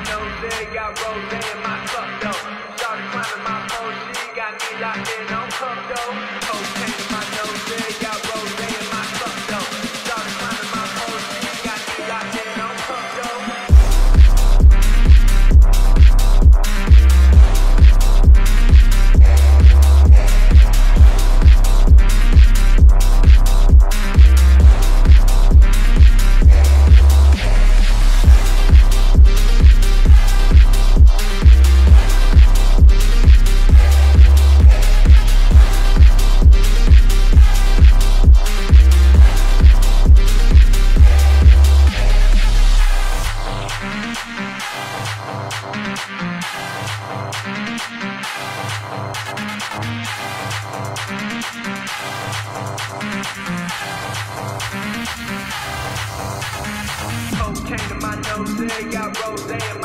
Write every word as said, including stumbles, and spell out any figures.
nose, got rose in my cup though. Started climbing my phone, she got me locked in on cup though. Cocaine in my nose, got rose in my cup though. Started climbing my phone, she got me locked in on cup though. Cocaine in my nose, got rose in